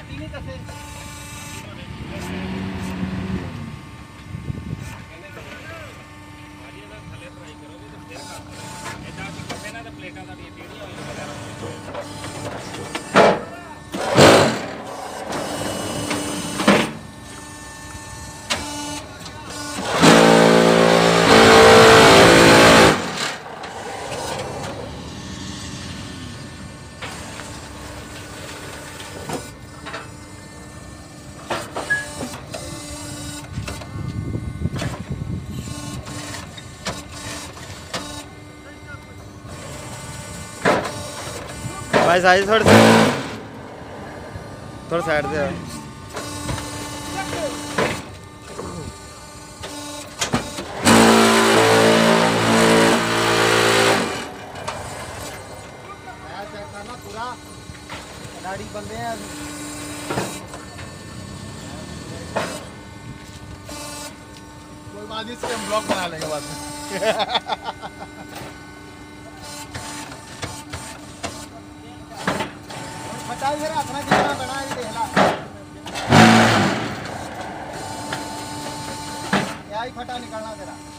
फटी नहीं कसे भाई साइज थोड़ा साइड से पूरा गाड़ी बंदे हैं कोई बात नहीं, इसके हम ब्लॉग बना लेंगे बाद में। फटाई फिर अपना कितना बना है देख ला क्या ही फटा निकलना तेरा।